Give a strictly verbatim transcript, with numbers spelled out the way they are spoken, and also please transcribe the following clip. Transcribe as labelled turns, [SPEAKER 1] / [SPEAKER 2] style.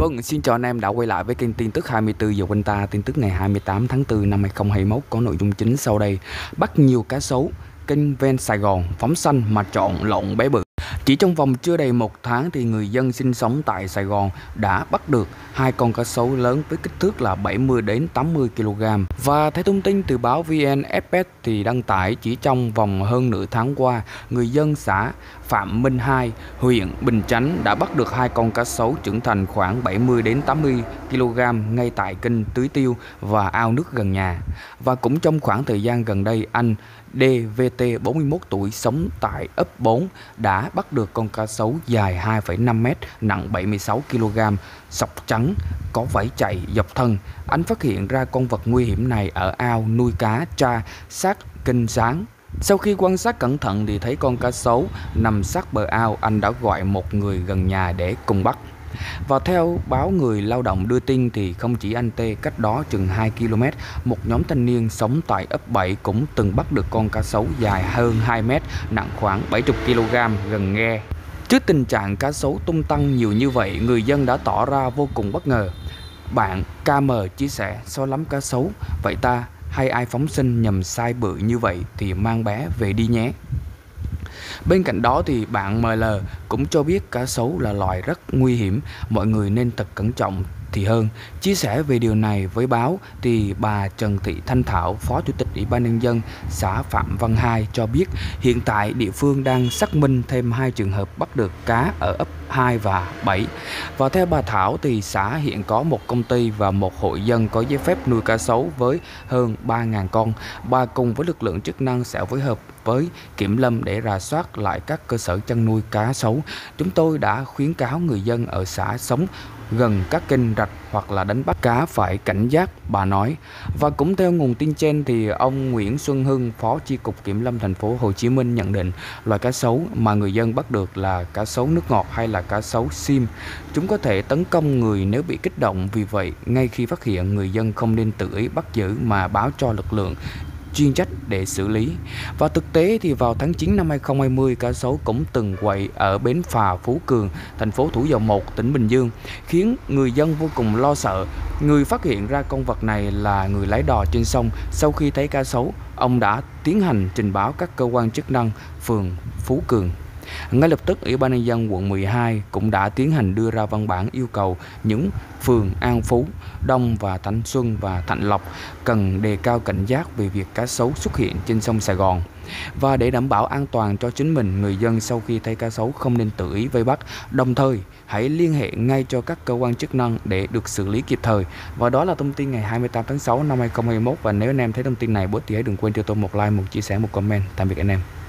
[SPEAKER 1] Vâng, xin chào anh em đã quay lại với kênh tin tức hai mươi tư giờ quanh ta. Tin tức ngày hai mươi tám tháng tư năm hai nghìn không trăm hai mươi mốt có nội dung chính sau đây. Bắt nhiều cá sấu, kênh ven Sài Gòn phóng xanh mà chọn lộn bé bự. Chỉ trong vòng chưa đầy một tháng thì người dân sinh sống tại Sài Gòn đã bắt được hai con cá sấu lớn với kích thước là bảy mươi đến tám mươi ki lô gam. Và theo thông tin từ báo vê en Express thì đăng tải, chỉ trong vòng hơn nửa tháng qua, người dân xã Phạm Minh Hai, huyện Bình Chánh đã bắt được hai con cá sấu trưởng thành khoảng bảy mươi đến tám mươi ki lô gam ngay tại kênh tưới tiêu và ao nước gần nhà. Và cũng trong khoảng thời gian gần đây, anh đê vê tê bốn mươi mốt tuổi sống tại ấp bốn đã bắt được con cá sấu dài hai phẩy năm mét, nặng bảy mươi sáu ki lô gam, sọc trắng, có vảy chạy dọc thân. Anh phát hiện ra con vật nguy hiểm này ở ao nuôi cá tra sát kênh Sáng. Sau khi quan sát cẩn thận thì thấy con cá sấu nằm sát bờ ao, anh đã gọi một người gần nhà để cùng bắt. Và theo báo Người Lao động đưa tin thì không chỉ anh Tê, cách đó chừng hai ki lô mét, một nhóm thanh niên sống tại ấp bảy cũng từng bắt được con cá sấu dài hơn hai mét, nặng khoảng bảy mươi ki lô gam gần Ghe. Trước tình trạng cá sấu tung tăng nhiều như vậy, người dân đã tỏ ra vô cùng bất ngờ. Bạn ca em chia sẻ: "Sao lắm cá sấu vậy ta, hay ai phóng sinh nhầm size bự như vậy thì mang bé về đi nhé." Bên cạnh đó thì bạn em lờ cũng cho biết cá sấu là loài rất nguy hiểm, mọi người nên thật cẩn trọng thì hơn. Chia sẻ về điều này với báo thì bà Trần Thị Thanh Thảo, Phó Chủ tịch Ủy ban nhân dân xã Phạm Văn Hai cho biết hiện tại địa phương đang xác minh thêm hai trường hợp bắt được cá ở ấp hai và bảy. Và theo bà Thảo thì xã hiện có một công ty và một hộ dân có giấy phép nuôi cá sấu với hơn ba nghìn con. Bà cùng với lực lượng chức năng sẽ phối hợp với kiểm lâm để rà soát lại các cơ sở chăn nuôi cá sấu. Chúng tôi đã khuyến cáo người dân ở xã sống gần các kênh rạch hoặc là đánh bắt cá phải cảnh giác, bà nói. Và cũng theo nguồn tin trên thì ông Nguyễn Xuân Hưng, Phó Chi cục Kiểm lâm thành phố Hồ Chí Minh nhận định loài cá sấu mà người dân bắt được là cá sấu nước ngọt hay là cá sấu sim. Chúng có thể tấn công người nếu bị kích động, vì vậy ngay khi phát hiện, người dân không nên tự ý bắt giữ mà báo cho lực lượng chuyên trách để xử lý. Và thực tế thì vào tháng chín năm hai nghìn không trăm hai mươi, cá sấu cũng từng quậy ở bến phà Phú Cường, thành phố Thủ Dầu Một, tỉnh Bình Dương, khiến người dân vô cùng lo sợ. Người phát hiện ra con vật này là người lái đò trên sông. Sau khi thấy cá sấu, ông đã tiến hành trình báo các cơ quan chức năng phường Phú Cường. Ngay lập tức, Ủy ban nhân dân quận mười hai cũng đã tiến hành đưa ra văn bản yêu cầu những phường An Phú, Đông và Thanh Xuân và Thạnh Lộc cần đề cao cảnh giác về việc cá sấu xuất hiện trên sông Sài Gòn. Và để đảm bảo an toàn cho chính mình, người dân sau khi thấy cá sấu không nên tự ý vây bắt, đồng thời hãy liên hệ ngay cho các cơ quan chức năng để được xử lý kịp thời. Và đó là thông tin ngày hai mươi tám tháng sáu năm hai nghìn không trăm hai mươi mốt. Và nếu anh em thấy thông tin này bổ ích thì hãy đừng quên cho tôi một like, một chia sẻ, một comment. Tạm biệt anh em.